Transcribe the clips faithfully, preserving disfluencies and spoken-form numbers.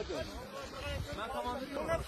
Ben tamamlayayım. Ben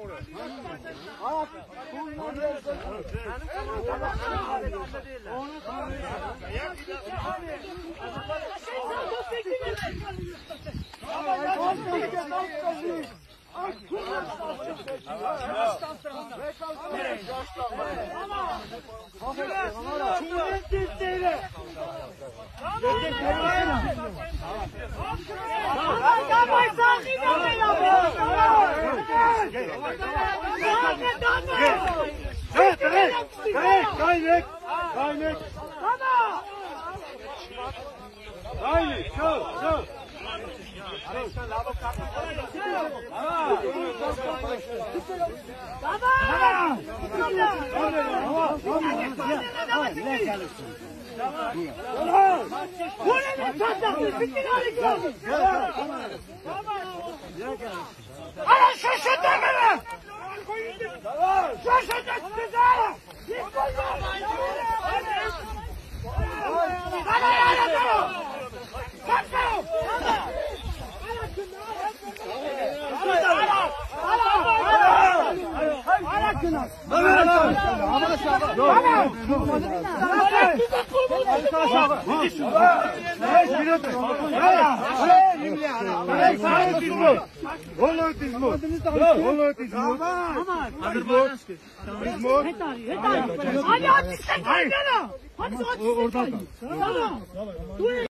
Kaynek! Kaynek! Kaynek! Şov! Şov! Ana şaşırtma beni! Şaşırtma sizi! Ana yana Kaçın! Hadi